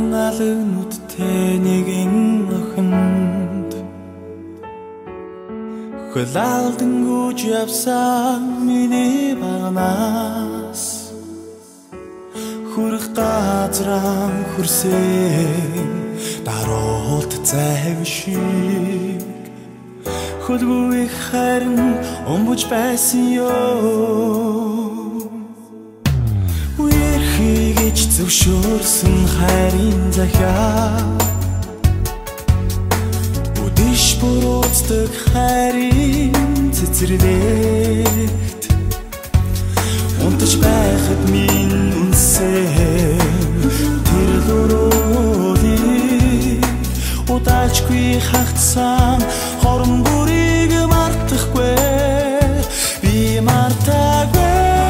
Хөрхөн алгнуудтэй нэгэн охинд хөл алдан гүйж явсан миний багнаас хүрх газраа хүрсэн даруулт зайв шиг хөлгүй харин омбуж байсан ёо үерхийгэж зөвшөөрсөн хайрын захиа үдэш буруутдаг хайрын цэцэрлэгт унтаж байхад минь үнсэн тэр дөрөвийг удаачгүй хагтсан хорон бүрийг мартахгүй би мартаагүй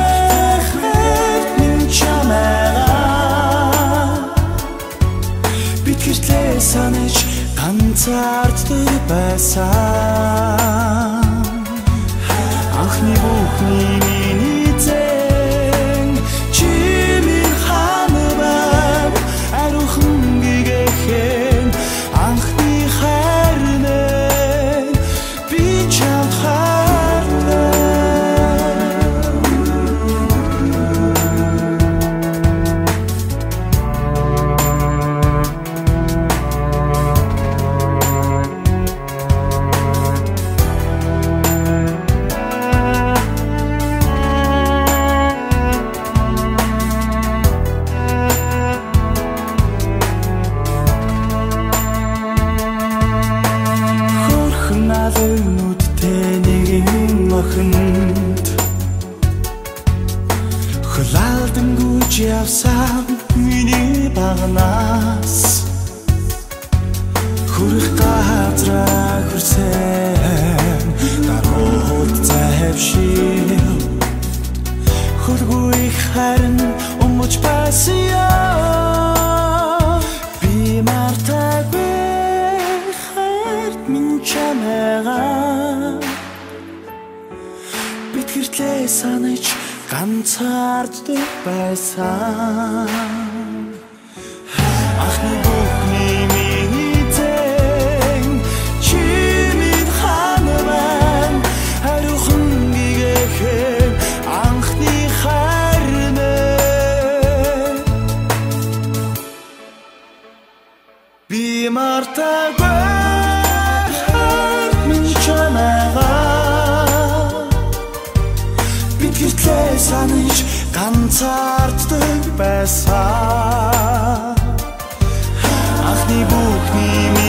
санаж ганцаарддаг байсан анхны бүхний миний зэн чи минь ханабан арухан гэгэхэн анхны хайрнээ би чамд хөлалдан гүйж явсан миний багнаас хүрх газраа хүрсэн даруулт зайв шиг хөлгүй харин омбуж байсан ёо би мартаагүй хайрт минь чамайгаа битгэртлээ санаж ганцаарддаг байсан анхны бүхний миний зэн чи минь ханабан арухан гэгэхэн анхны хайрнээ би мартаагүй хайрт минь чамайгаа битгэртлээ санаж ганцаарддаг байсан анхны бүхний